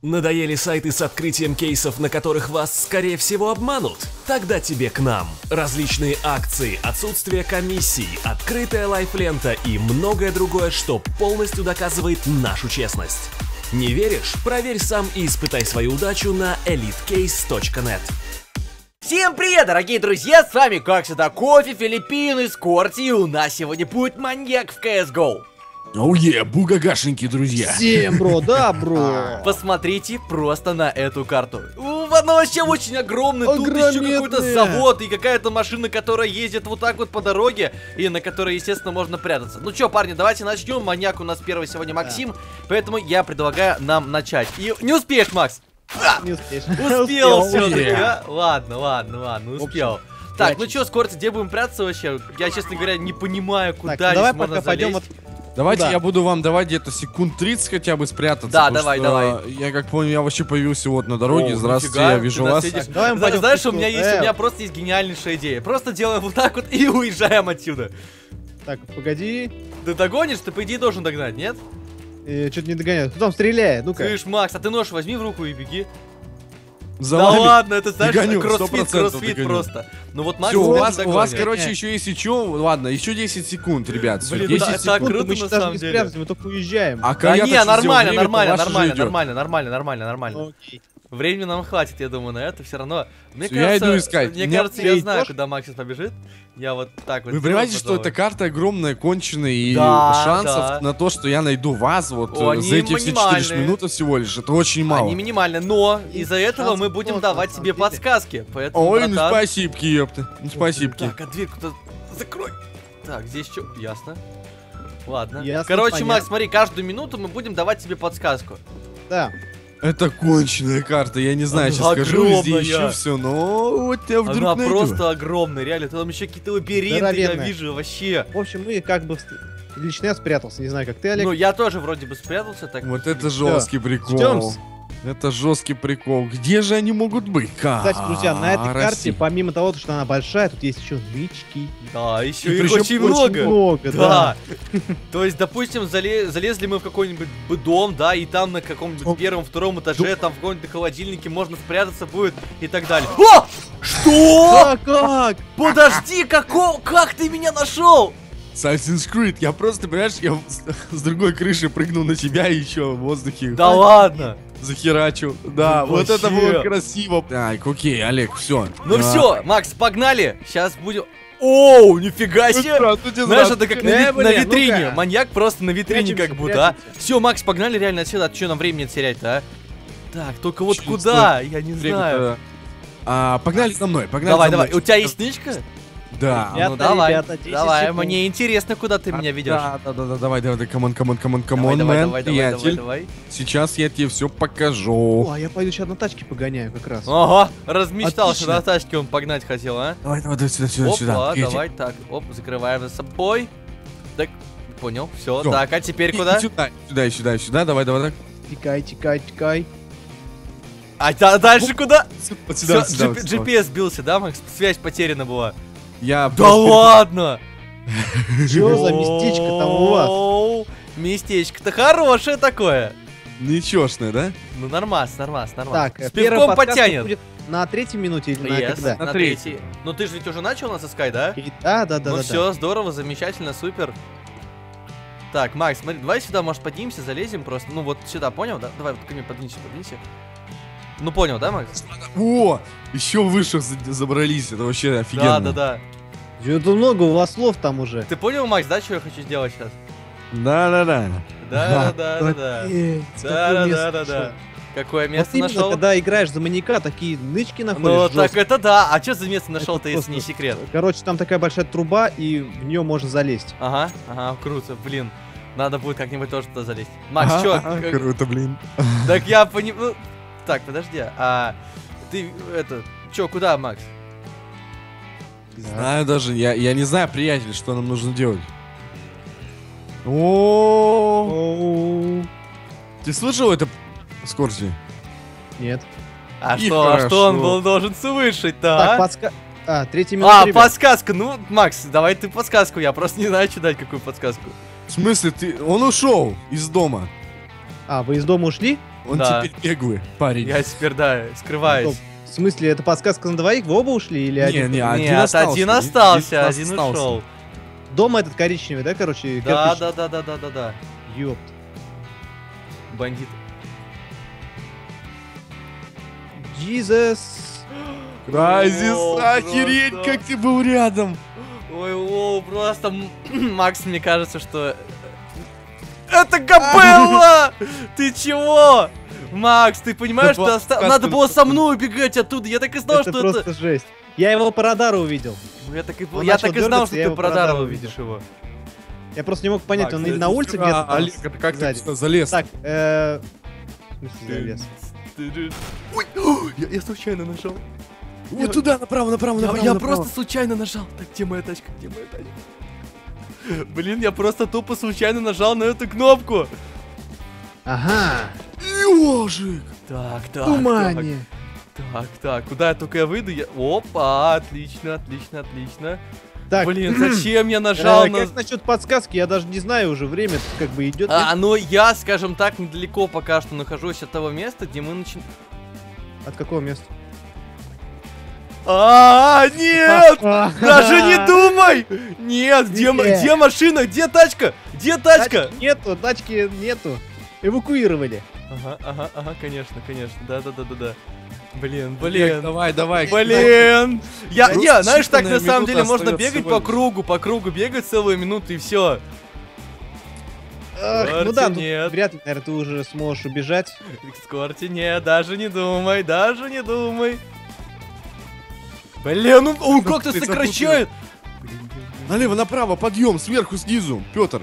Надоели сайты с открытием кейсов, на которых вас, скорее всего, обманут? Тогда тебе к нам. Различные акции, отсутствие комиссий, открытая лайфлента и многое другое, что полностью доказывает нашу честность. Не веришь? Проверь сам и испытай свою удачу на elitecase.net. Всем привет, дорогие друзья, с вами, как всегда, Кофе, Филиппины, Скорти, и у нас сегодня будет маньяк в CSGO. Оуе, бугагашеньки, друзья. Всем, бро, да, бро. Посмотрите просто на эту карту. Она вообще очень огромная. Тут еще какой-то завод и какая-то машина, которая ездит вот так вот по дороге, и на которой, естественно, можно прятаться. Ну что, парни, давайте начнем. Маньяк у нас первый сегодня Максим, поэтому я предлагаю нам начать. И не успеешь, Макс. Не успеешь. Успел все-таки. Ладно, успел. Так, ну что, Скорти, где будем прятаться вообще? Я, честно говоря, не понимаю, куда здесь давай можно пока пойдем залезть. Давайте Да. я буду вам давать где-то секунд 30 хотя бы спрятаться. Да, потому давай. что, я как понял, я вообще появился вот на дороге. О, Здравствуйте, нифига, я вижу ты нас вас. видишь? Так, давай мы пойдем Знаешь, в у меня кухню. есть, у меня просто есть гениальнейшая идея. Просто делаем вот так вот и уезжаем отсюда. Так, погоди. Ты догонишь? Ты, по идее, должен догнать, нет? Что-то не догоняю. Кто там стреляет? Ну-ка. Слышь, Макс, а ты нож возьми в руку и беги. За Да вами. ладно, это, знаешь, Догоню, кроссфит 100% догоню. просто. Ну вот Макс Все, у точно вас, догонит. короче, еще если что, ладно, еще 10 секунд, ребят. Всё, Блин, 10 да, секунд. так круто, мы на сейчас самом не деле. спрятаться, мы только уезжаем. А Да я не, так сделал, нормально, время-то ваше же идет. нормально. Окей. Времени нам хватит, я думаю, на это все равно. Мне Всё, я иду искать. Мне Мне кажется, я идёшь? знаю, куда Макс сейчас побежит. Я вот так вот. Вы сделаю, понимаете, что пожалуй. эта карта огромная, конченая, и Да, шансов да. на то, что я найду вас вот О, за эти они все 4 минимальные. минуты всего лишь, это очень мало. Они минимальны, но из-за этого шансов мы будем много, давать на себе самом деле. подсказки. Поэтому, Ой, ну братан, спасибки, ёпта. Ну спасибки. Так, а дверь-то закрой. Так, здесь что? Ясно. Ладно. Ясно, Короче, понятно. Макс, смотри, каждую минуту мы будем давать тебе подсказку. Да. Это конченая карта, я не знаю, Она сейчас скажу, везде огромная. ищу все, но вот я вдруг Она найду. просто огромная, реально. Там еще какие-то лабиринты, я Здоровенная. вижу, вообще. В общем, мы как бы... Лично я спрятался, не знаю, как ты, Олег. Ну, я тоже вроде бы спрятался, так. Вот это жесткий прикол. Ждём. Это жесткий прикол. Где же они могут быть? Кстати, друзья, на этой карте, Россия. помимо того, что она большая, тут есть еще нычки. Да, еще И их причем очень много. да. Да. То есть, допустим, залезли мы в какой-нибудь дом, да, и там на каком-нибудь первом-втором этаже, там в каком-нибудь холодильнике можно спрятаться будет и так далее. О! Что? Как? Подожди, как ты меня нашел? Assassin's Creed, я просто, понимаешь, я с другой крыши прыгнул на тебя и еще в воздухе Да ладно. захерачил. Да, Ну, вот это вообще. было красиво. Так, окей, Олег, все. Ну все, Макс, погнали. Сейчас будем... Оу, нифига себе. Знаешь, это как на блин, витрине. ну-ка. Маньяк просто на витрине Прячемся, как будто, а. прячемся. Все, Макс, погнали реально отсюда. Что нам времени терять-то, а? Так, только вот куда? Я не знаю. Погнали за мной, погнали Давай, за давай. мной. У тебя есть нычка? Да. Ребята, Ну давай, ребята, 10 давай. секунд. Мне интересно, куда ты меня ведешь. Да, давай, камон, Давай, камон, давай, мэн, давай, приятель. давай. Сейчас я тебе все О, покажу. а я пойду сейчас на тачке погоняю как раз. Ага, размечтался, Отлично. на тачке он погнать хотел, а? Давай, сюда, Опа, Приятель. давай, так, оп, закрываем за собой. Так, понял, все, Всё. так, а теперь И куда? Сюда, давай, так. Тикай. А дальше куда? Вот Всё, вот сюда. GPS сбился, да, Макс? Связь потеряна была. Я Да просто- ладно! Что за местечко там у вас? Оу, местечко-то хорошее такое. Ничешное, да? Ну, нормас. Так, С первая пивком подсказка потянет. будет на третьей минуте или на Yes, когда? на На третьей. Ну ты же ведь уже начал нас искать, да? Да. Ну все, здорово, замечательно, супер. Так, Макс, смотри, давай сюда, может, поднимемся, залезем просто. Ну вот сюда, понял, да? Давай, вот ко мне подвинься. Ну понял, да, Макс? О, еще выше забрались, это вообще офигенно. Да. Что-то много у вас слов там уже. Ты понял, Макс, да, что я хочу сделать сейчас? Да. Да. Какое место Да. нашел. Какое Вот место именно, нашел? когда играешь за маньяка, такие нычки находишь. Ну так жёсткие. это да. А что за место нашел-то, Это если не просто- секрет? Короче, там такая большая труба, и в нее можно залезть. Ага, круто, блин. Надо будет как-нибудь тоже туда залезть. Макс, Ага, чё? круто, блин. Так я понимаю. Так, подожди, а ты это. Чё, куда, Макс? Знаю даже, я не знаю, приятель, что нам нужно делать. О, ты слышал это, Скорти? Нет. А И что, хорошо. он был должен слышать-то, Так, а? подска... третья минута, А, ребят. подсказка, ну, Макс, давай ты подсказку, я просто не знаю, что дать, какую подсказку. В смысле, он ушел из дома. Вы из дома ушли? Он Да. теперь беглый парень. Я теперь, да, скрываюсь. В смысле, это подсказка на двоих? Вы оба ушли или один? Не, один Нет, остался. один остался, Один один остался. ушел. Дом этот коричневый, да, короче? Да, кирпич? да. Ёпт. Бандит. Jesus. Крайзис, О, охереть, просто. как ты был рядом. Ой, о, просто Макс, мне кажется, что это Габелла! Ты чего? Макс, ты понимаешь, Это была что сказка. надо было со мной убегать оттуда. Я так и знал, Это что просто это. жесть. Я его по радару увидел. Ну, я так и Он я начал так и знал, дергаться, что я ты его по по радару радару увидишь его. Я просто не мог понять, Макс, он это на улице где-то там Олег, это как ты сзади. сюда залез? Так, в смысле, залез? Ой, я случайно нажал. Вот туда, направо. Я просто случайно нажал. Так, где моя тачка? Где моя тачка? Блин, я просто тупо случайно нажал на эту кнопку. Ага, Ёжик! Так. тумане. Так, куда я только выйду? Опа, отлично. Так, Блин, зачем я нажал на... как насчет подсказки? Я даже не знаю уже, время как бы идет. Ну я, скажем так, недалеко пока что нахожусь от того места, где мы начинаем... От какого места? Нет! Даже не думай! Нет, где машина? Где тачка? Где тачка? Тачки нету. Эвакуировали. Ага, конечно, да. Блин. Олег, давай. Блин! Знаешь, так на считанные самом деле минуты можно остается бегать всего по кругу бегать целую минуту и все. Ах, ну да, тут нет. вряд ли, наверное, ты уже сможешь убежать. Скорти, нет, даже не думай. Блин, он как-то ты сокращает. Налево, направо, подъем, сверху, снизу. Петр.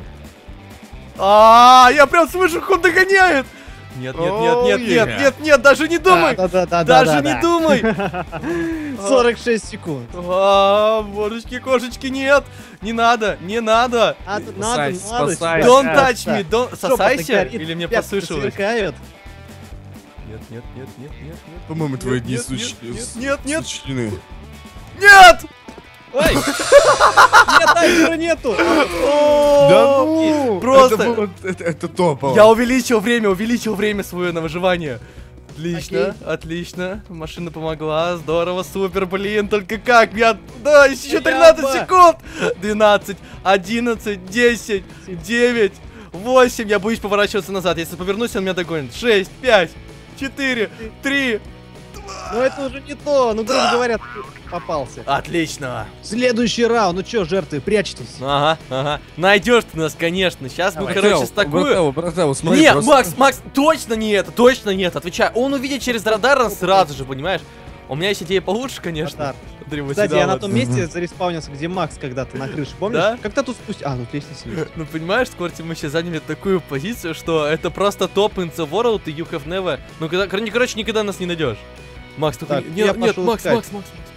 Я прям слышу, как он догоняет. Нет, даже не думай. Да. Даже не думай. 46 секунд. Божечки, кошечки, нет. Не надо. Надо. Спасайся. Don't touch me. Жопа Сосайся? горит, Или мне пятки послышалось? сверкают. Нет. По-моему, твои дни Нет. сочтены. Нет! Ой! Нет, таймера нету! Да ну! Просто- Это топово. Я увеличил время свое на выживание. Отлично. Машина помогла, здорово, супер, блин, только как? Да, еще 13 секунд! 12, 11, 10, 9, 8. Я боюсь поворачиваться назад. Если повернусь, он меня догонит. 6, 5, 4, 3. Ну это уже не то, ну грубо говоря, ты попался. Отлично. Следующий раунд, ну чё, жертвы, прячьтесь. Ага. Найдешь ты нас, конечно. Сейчас мы, Давай. короче, с такую... Брател, смотри, Не, просто- Макс, точно нет, отвечай. Он увидит через радар сразу же, понимаешь? У меня есть идея получше, конечно. Радар. Смотри, вот Кстати, сюда я на вот. том месте зареспаунился, где Макс когда-то на крыше, помнишь? Да? Как-то тут спустя... тут лестница есть. Ну, понимаешь, Скорти, мы сейчас заняли такую позицию, что это просто топ in the world, и you have never... Ну, короче, никогда нас не найдешь. Макс, только... Так, Нет, я пошел Макс. искать.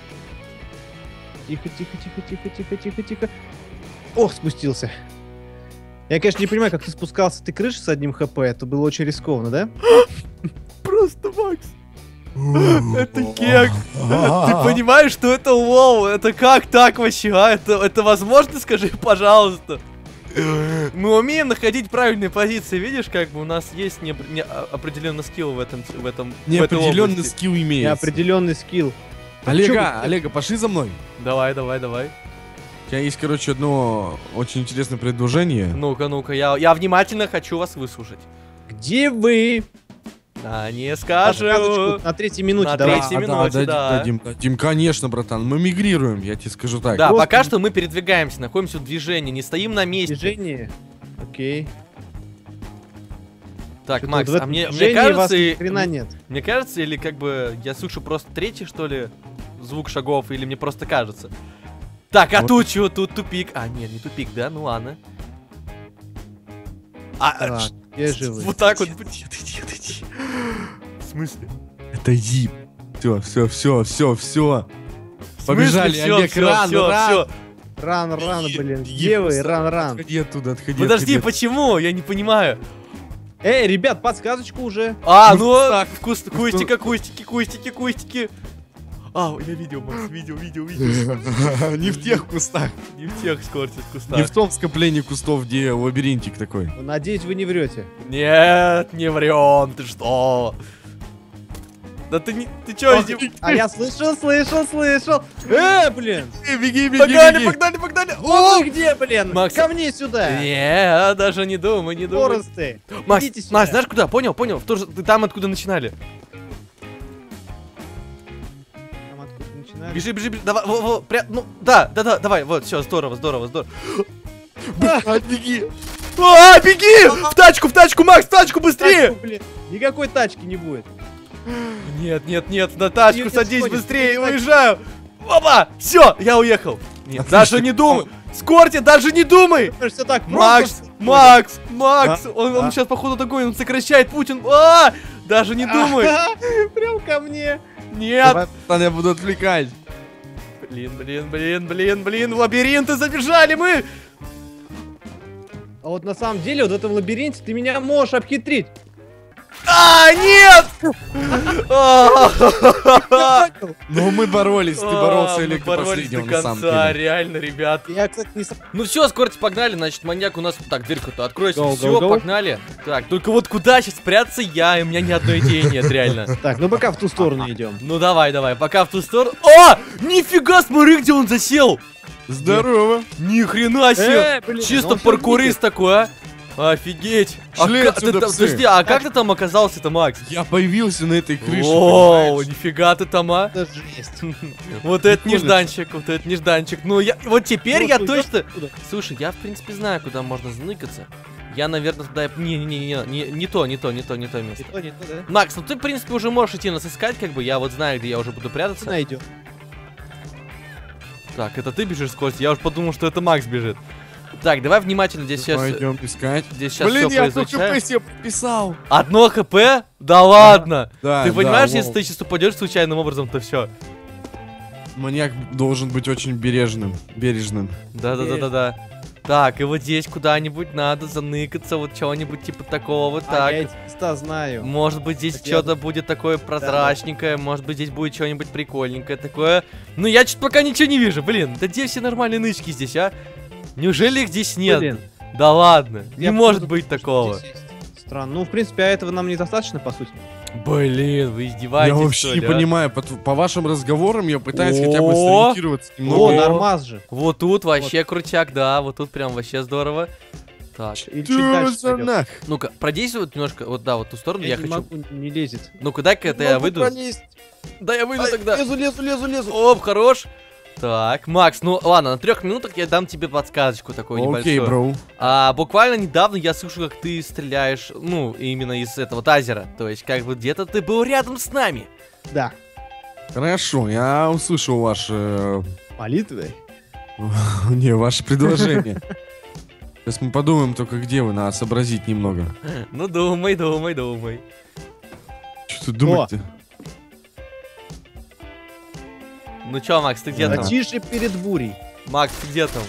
Тихо. Ох, спустился. Я, конечно, не понимаю, как ты спускался, ты крыши с одним хп, это было очень рискованно, да? Просто, Макс. Это кек. Ты понимаешь, что это лоу? Это как так вообще, а? Это возможно, скажи, пожалуйста? Мы умеем находить правильные позиции, видишь, как бы у нас есть определенный скилл в этой Неопределенный области. скилл имеется. Неопределенный скилл. Олега, пошли за мной. Давай. У тебя есть, короче, одно очень интересное предложение. Ну-ка, я внимательно хочу вас выслушать. Где вы? Да, не Подсказочку скажу. на 3-й минуте На давай. 3-й минуте, да. Дадим, конечно, братан. Мы мигрируем, я тебе скажу так. Да, Просто- пока что мы передвигаемся, находимся в движении, не стоим на месте. Движение. Окей. Так, Что-то Макс, вот в этом мне движении кажется, вас ни хрена нет. мне кажется, или как бы я слышу просто третий, что ли, звук шагов, или мне просто кажется. Так, а Вот. тут чего? Тут тупик. А, нет, не тупик, да? Ну ладно. Так, где же вы? Вот так вот. Отойди. В смысле? Отойди. Все. В Побежали, смысле? Всё, Олег, всё, ран. всё. Ран, блин. Где вы? Ран. Отходи оттуда, отходи. Подожди, отходи. почему? Я не понимаю. Эй, ребят, подсказочку уже. А, Ну, ну, так. кустики. А, я видел, Макс, видел. Не в тех кустах. Не в тех скоростях кустах. Не в том скоплении кустов, где лабиринтик такой. Надеюсь, вы не врете. Нет, не врем, ты что? Да ты не... Ты чё, А я слышал. Блин. Беги. Погнали. О, ты где, блин? Макс. Ко мне сюда. Не, даже не думай. Боросты. Макс, Идите сюда. Макс, знаешь куда? Понял. Ты там, откуда начинали. Там откуда начинали? Бежи. Давай, давай. Вот, все, здорово. Беги. Беги! В тачку, Макс, в тачку, быстрее! Тачку, блин. Никакой тачки не будет. Нет, на тачку Нет, садись сходит, быстрее, сходит. уезжаю. Опа, все, я уехал. Нет, Отлично. даже не думай. Скорти, даже не думай. Все так Макс, просто. он сейчас походу догонит, он сокращает Путин. Даже не думай. Прям ко мне. Нет. Давай, пацан, я буду отвлекать. Блин, в лабиринты забежали мы. А вот на самом деле, вот в этом лабиринте ты меня можешь обхитрить. Нет! Но мы боролись, ты боролся Мы Олег до боролись последнего, до на самом конца, деле. реально, ребят. Я, кстати, не... Ну все, скорти, погнали, значит, маньяк у нас... Так, дверка-то откройся, Go, все, go, go. погнали. Так, только вот куда сейчас спрятаться я, и у меня ни одной идеи нет, реально. Так, ну пока в ту сторону идем. Ну давай, пока в ту сторону. Нифига, смотри, где он засел. Здорово. Ни хрена себе. блин, Чисто он всё паркурист такой, а. Офигеть. Шли отсюда, псы. Подожди, а как ты там оказался-то, Макс? Я появился на этой крыше. Оу, понимаешь? нифига ты там, а. Это жесть. Вот это нежданчик. Ну, вот теперь я точно... Откуда? Слушай, я в принципе знаю, куда можно заныкаться. Я, наверное, туда... Не то место. Не то, да? Макс, ну ты, в принципе, уже можешь идти нас искать, как бы. Я вот знаю, где я уже буду прятаться. Найдем. Так, это ты бежишь сквозь? Я уже подумал, что это Макс бежит. Так, давай внимательно здесь сейчас... Пойдем искать. Здесь сейчас Блин, все я одно поизучаем. ХП себе подписал. Одно хп? Да ладно! Да, Ты да, понимаешь, Вов. если ты сейчас упадешь случайным образом, то все. Маньяк должен быть очень бережным. Да. Так, и вот здесь куда-нибудь надо заныкаться, вот чего-нибудь типа такого, вот А, так. я эти места знаю. Может быть, здесь Так я что-то будет такое прозрачненькое, может быть, здесь будет что-нибудь прикольненькое такое. Ну, я что-то пока ничего не вижу, блин. Да где все нормальные нычки здесь, а? Неужели их здесь нет? Блин. Да ладно, не Я может походу быть думаю, что такого. здесь есть. Странно. Ну, в принципе, а этого нам недостаточно, по сути. Блин, вы издеваетесь, Я вообще что не ли, а? понимаю, по вашим разговорам я пытаюсь хотя бы О! сориентироваться О, немного. нормаз же. Вот тут вообще крутяк, да, вот тут прям вообще здорово. Так, Или чуть дальше пойдем. Нах. ну-ка, пройдись немножко, вот да, вот ту сторону, я Я не хочу. могу, не лезет. Ну-ка, дай-ка это я выйду. Да, я выйду тогда. Лезу. Оп, хорош. Так, Макс, ну ладно, на 3 минутах я дам тебе подсказочку такую Окей, небольшую. бро. Буквально недавно я слышу, как ты стреляешь, ну, именно из этого тазера. То есть, как бы где-то ты был рядом с нами. Да. Хорошо, я услышал ваше... Молитвы? Не, ваше предложение. Сейчас мы подумаем только, где вы, надо сообразить немного. Ну, думай. Что тут думать-то? Ну чё, Макс, ты где Да. там? Тише перед бурей. Макс, ты где там?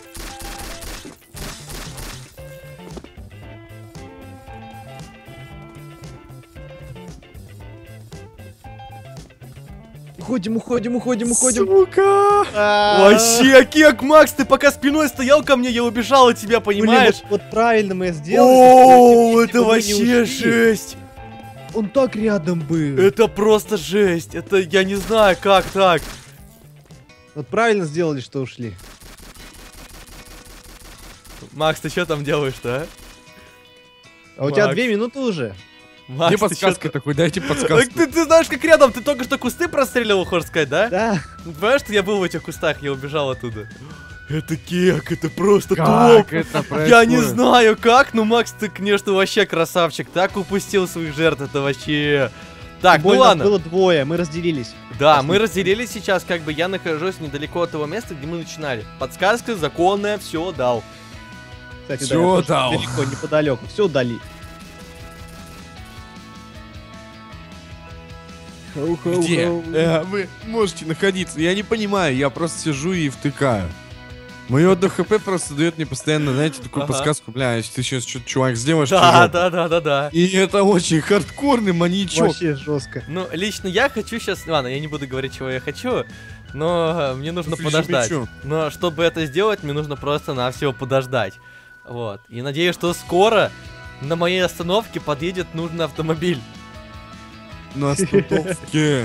Уходим. Сука! Вообще, кек, Макс, ты пока спиной стоял ко мне, я убежал от тебя, понимаешь? Блин, вот правильно мы сделали. О, если это бы мы не вообще ушли. жесть! Он так рядом был. Это просто жесть! Это я не знаю, как так. Вот правильно сделали, что ушли. Макс, ты что там делаешь-то, А у тебя Макс. 2 минуты уже. Макс, Где ты чё подсказка там- такой? Дайте Так подсказку. ты знаешь, как рядом, ты только что кусты простреливал, хочешь сказать, да? Да. Ну, понимаешь, что я был в этих кустах, я убежал оттуда. Это кек, это просто топ. Как это происходит? Я не знаю как, но Макс, ты, конечно, вообще красавчик. Так упустил своих жертв, это вообще... Так, ну Больно, ладно. было двое, мы разделились. Да, мы разделились сейчас, как бы я нахожусь недалеко от того места, где мы начинали. Подсказка законная, все дал. Кстати, Всё да, я тоже дал. далеко, неподалеку. Все дали. Где? Вы можете находиться. Я не понимаю, я просто сижу и втыкаю. Мое ДХП просто дает мне постоянно, знаете, такую Ага. подсказку, бля, если ты сейчас что-то, чувак, сделаешь, Да, чужого. да. И это очень хардкорный маньячок. Вообще жестко. Ну, лично я хочу сейчас... Ладно, я не буду говорить, чего я хочу, но мне нужно Слушай, подождать. шучу. Но чтобы это сделать, мне нужно просто-навсего подождать. Вот. И надеюсь, что скоро на моей остановке подъедет нужный автомобиль. На остановке.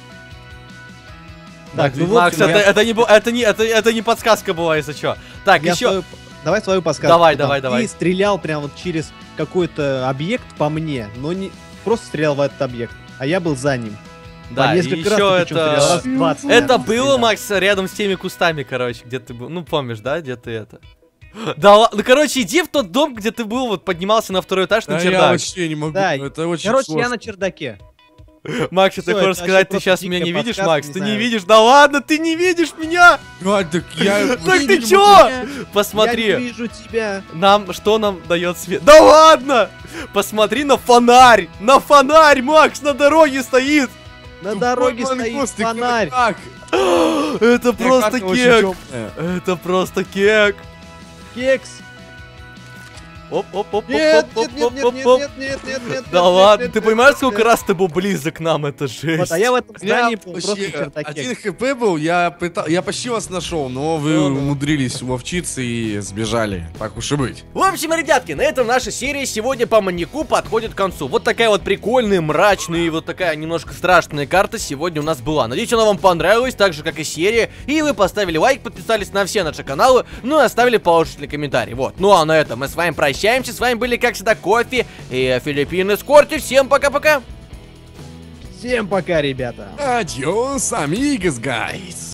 Так, ну, в Макс, общем, это не подсказка была, если что. Так, еще... Давай свою подсказку. Давай, Там, давай. Ты стрелял прям вот через какой-то объект по мне, но не просто стрелял в этот объект, а я был за ним. Да, По и несколько раз еще ты причем стрелял, раз это... 20, Это наверное, было, стрелял. Макс, рядом с теми кустами, короче, где ты был. Ну, помнишь, да, где ты это... Да ладно, ну, короче, иди в тот дом, где ты был, вот поднимался на второй этаж на Да я чердак. вообще не могу, Да, это очень Короче, сложно. я на чердаке. Макс, ты Всё, хочешь это сказать, вообще ты просто сейчас меня не дикая видишь, подсказка, Макс? не Ты не знаю. видишь? Да ладно, ты не видишь меня! А, так я... Так вообще ты не чё? могу. Я Посмотри, не вижу тебя. что нам дает свет? Да ладно! Посмотри на фонарь! На фонарь, Макс, на дороге стоит! На дороге Тупой стоит мангуст, ты фонарь. как? Это просто Карта очень кек! тёмная. Это просто кек! Кекс. Нет, Оп-оп-оп-оп-оп-оп-оп-оп. нет. Да ладно, ты понимаешь, сколько раз ты был близок к нам? Это Вот, жесть. а я в этом У меня здании был просто вообще в чердаке. 1 хп был, я почти вас нашел, но вы Ну, умудрились уловчиться и сбежали. Так уж и быть. В общем, ребятки, на этом наша серия сегодня по маньяку подходит к концу. Вот такая вот прикольная, мрачная и вот такая немножко страшная карта сегодня у нас была. Надеюсь, она вам понравилась, так же, как и серия. И вы поставили лайк, подписались на все наши каналы, ну и оставили положительный комментарий. Вот. Ну а на этом мы с вами прощаемся. С вами были, как всегда, Кофе и Филиппины Скорти. Всем пока-пока. Всем пока, ребята. Adios, amigos, guys.